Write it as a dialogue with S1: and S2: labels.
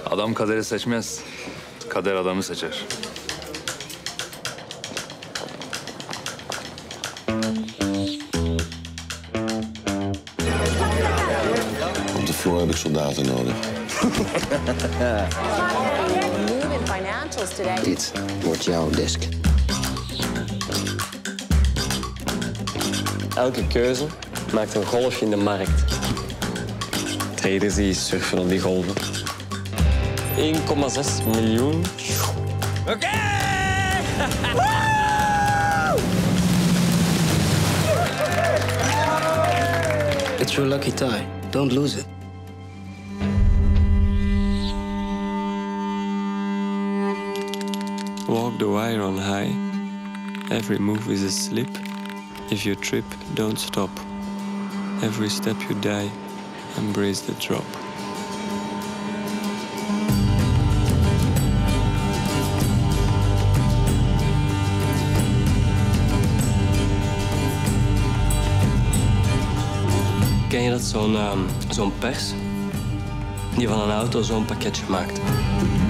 S1: Adam kaderi seçmez. Kader adamı seçer.
S2: Op de vloer heb ik soldaten nodig. Dit wordt jouw desk.
S3: Elke keuze maakt een golfje in de markt. Traders die surfen op die golven. 1,6 miljoen.
S4: Oké!
S2: It's your lucky tie. Don't lose it.
S3: Walk the wire on high. Every move is a slip. If you trip, don't stop. Every step you die, embrace the drop. Ken je dat zo'n pers die van een auto zo'n pakketje maakt?